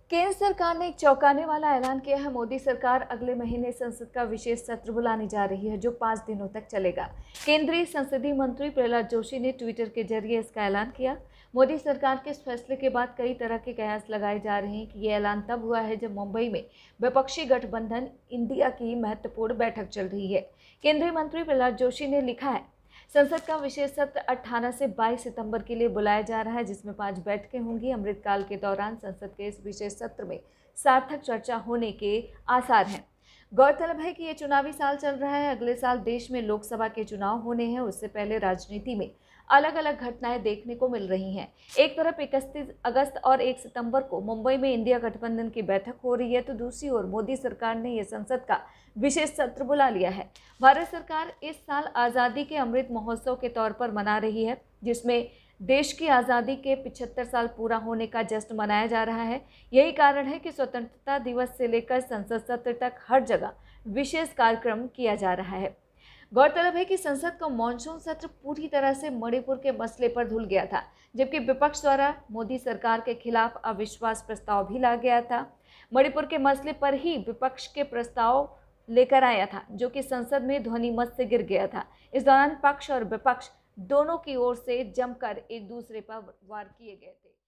केंद्र सरकार ने एक चौंकाने वाला ऐलान किया है। मोदी सरकार अगले महीने संसद का विशेष सत्र बुलाने जा रही है, जो 5 दिनों तक चलेगा। केंद्रीय संसदीय मंत्री प्रहलाद जोशी ने ट्विटर के जरिए इसका ऐलान किया। मोदी सरकार के इस फैसले के बाद कई तरह के कयास लगाए जा रहे हैं कि ये ऐलान तब हुआ है जब मुंबई में विपक्षी गठबंधन इंडिया की महत्वपूर्ण बैठक चल रही है। केंद्रीय मंत्री प्रहलाद जोशी ने लिखा है, संसद का विशेष सत्र 18 से 22 सितंबर के लिए बुलाया जा रहा है, जिसमें 5 बैठकें होंगी। अमृतकाल के दौरान संसद के इस विशेष सत्र में सार्थक चर्चा होने के आसार हैं। गौरतलब है कि ये चुनावी साल चल रहा है। अगले साल देश में लोकसभा के चुनाव होने हैं। उससे पहले राजनीति में अलग अलग घटनाएं देखने को मिल रही हैं। एक तरफ 31 अगस्त और 1 सितंबर को मुंबई में इंडिया गठबंधन की बैठक हो रही है, तो दूसरी ओर मोदी सरकार ने यह संसद का विशेष सत्र बुला लिया है। भारत सरकार इस साल आज़ादी के अमृत महोत्सव के तौर पर मना रही है, जिसमें देश की आज़ादी के 75 साल पूरा होने का जश्न मनाया जा रहा है। यही कारण है कि स्वतंत्रता दिवस से लेकर संसद सत्र तक हर जगह विशेष कार्यक्रम किया जा रहा है। गौरतलब है कि संसद का मॉनसून सत्र पूरी तरह से मणिपुर के मसले पर धुल गया था, जबकि विपक्ष द्वारा मोदी सरकार के खिलाफ अविश्वास प्रस्ताव भी लाया गया था। मणिपुर के मसले पर ही विपक्ष के प्रस्ताव लेकर आया था, जो कि संसद में ध्वनिमत से गिर गया था। इस दौरान पक्ष और विपक्ष दोनों की ओर से जमकर एक दूसरे पर वार किए गए थे।